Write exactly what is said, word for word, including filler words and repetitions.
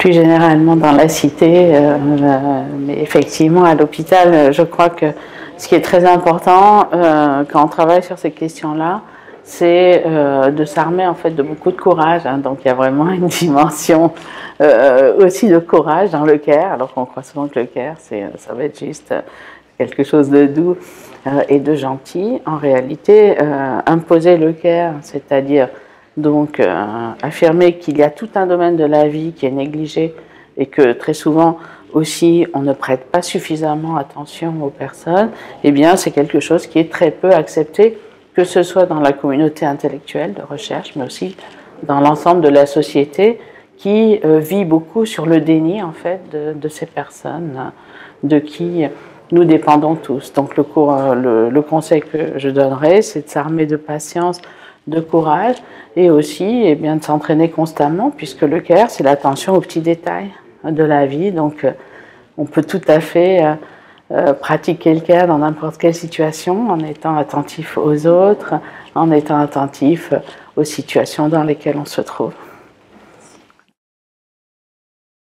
plus généralement dans la cité, euh, mais effectivement à l'hôpital, je crois que ce qui est très important euh, quand on travaille sur ces questions-là, c'est euh, de s'armer en fait de beaucoup de courage. Hein. Donc il y a vraiment une dimension euh, aussi de courage dans le care, alors qu'on croit souvent que le care, c'est, ça va être juste quelque chose de doux euh, et de gentil. En réalité, euh, imposer le care, c'est-à-dire donc euh, affirmer qu'il y a tout un domaine de la vie qui est négligé et que très souvent aussi on ne prête pas suffisamment attention aux personnes, eh bien c'est quelque chose qui est très peu accepté, que ce soit dans la communauté intellectuelle de recherche, mais aussi dans l'ensemble de la société qui euh, vit beaucoup sur le déni en fait de, de ces personnes de qui nous dépendons tous. Donc le, cours, le, le conseil que je donnerais, c'est de s'armer de patience, de courage et aussi eh bien, de s'entraîner constamment, puisque le care, c'est l'attention aux petits détails de la vie. Donc on peut tout à fait euh, euh, pratiquer le care dans n'importe quelle situation, en étant attentif aux autres, en étant attentif aux situations dans lesquelles on se trouve.